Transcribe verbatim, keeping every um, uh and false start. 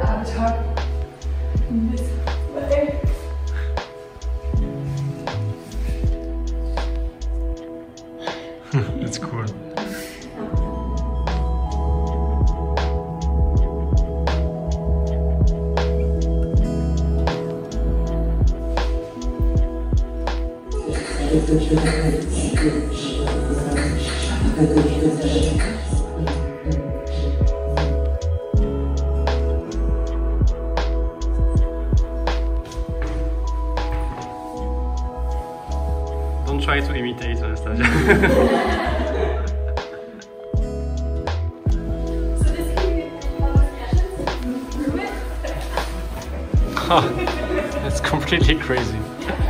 avatar in this way. That's cool. Don't try to imitate Anastasia. So this can be qualifications. Oh, that's completely crazy.